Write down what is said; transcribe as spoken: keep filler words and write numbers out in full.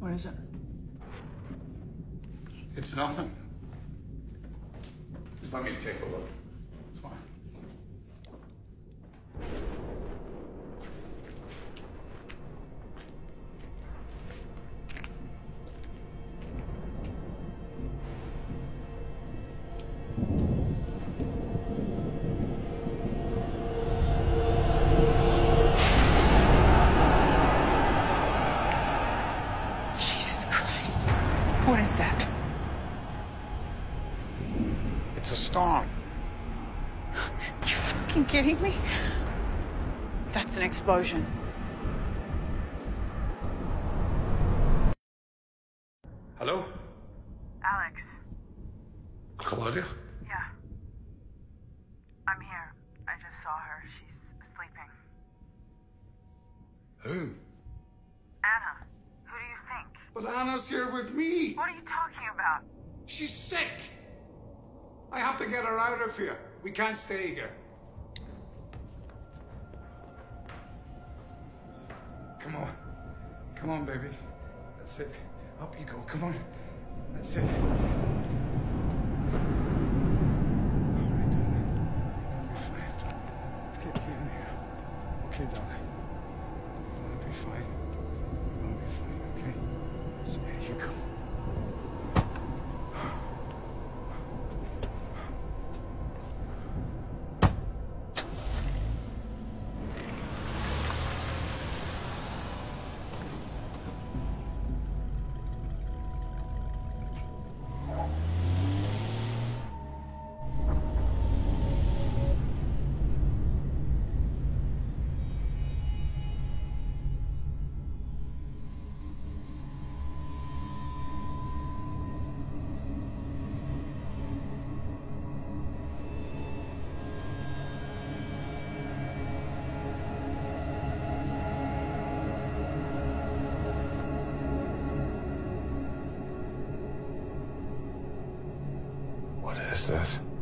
What is it? It's nothing. Just let me take a look. It's fine. Jesus Christ. What is that? It's a storm. You fucking kidding me? That's an explosion. Hello? Alex. Claudia? Yeah. I'm here. I just saw her. She's sleeping. Who? Anna. Who do you think? But Anna's here with me. What are you talking about? She's sick. I have to get her out of here. We can't stay here. Come on. Come on, baby. That's it. Up you go. Come on. That's it. All right, darling. You'll be fine. Let's get you in here. Okay, darling. You're gonna be fine. You're gonna be fine, okay? So here you go. What is this?